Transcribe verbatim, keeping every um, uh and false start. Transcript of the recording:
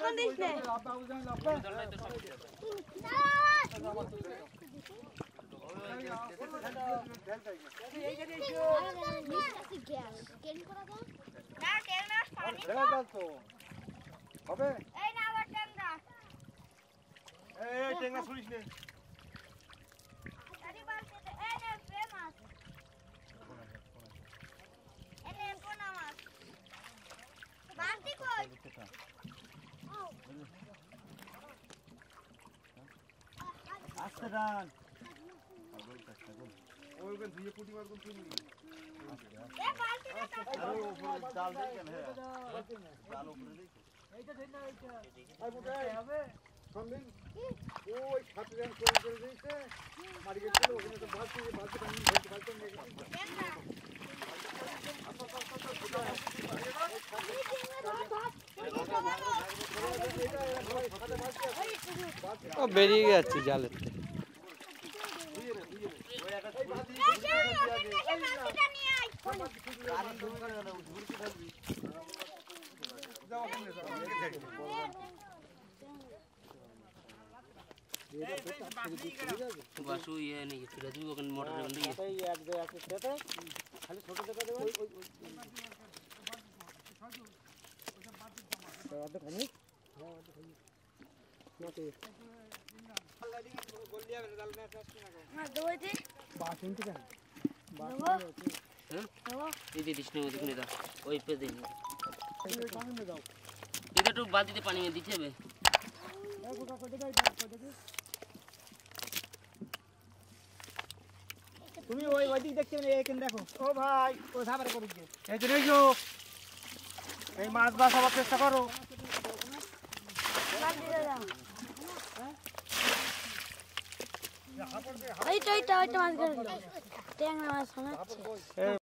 phone this নে হবে এই না আবার টেংরা এই টেংরা ছুরিস নে আরে বালতিতে এই নে ফেমাস এই নে কোনা মাছ বালতি কই আস্তে ডান ওই ওখানে দুই পুটি মাছ কোন কিনবি এ বালতিটা আরে উপরে জাল দেই কেন হ্যাঁ জাল উপরে দেই এইটা দেন না এইটা আর বুঝাই হবে সম্বিন ওই সাত রান করে করে দিয়েছে মারি গেছিল ওখানে তো বালতি বালতি পানি ভর্তি বালতি নিয়ে গেছে ও বেরিয়ে যাচ্ছে জালের থেকে বাসু ইয়ে নেই ফিরে দিবি ওখানে মোটর বন্ধ ইয়ে এই এক দুই এক সেটা খালি ছোট দেখা দেবে ওই ওই অর্ধেক খানি হ্যাঁ অর্ধেক খানি নাকি গোল দিয়া জাল না চাষ না গো না দইতে বাস ইনতে কেন বাস হ্যাঁ এই যে দিস না ওদিকে দাও ওই পে দেই এই পানি মে দাও এটা একটু বালতিতে পানি মে দিতে হবে দেখো কাকো দেখাই কো দেখি তুমি ওই ওইদিক দেখতে না এই কেন দেখো ও ভাই ও সাবারে করুক এই যে দেখো এই মাছ বাছাবার চেষ্টা করো বালতিতে দাও এই তো এই তো ওইটা মাছ গেল ট্যাংরা মাছ শোনাচ্ছে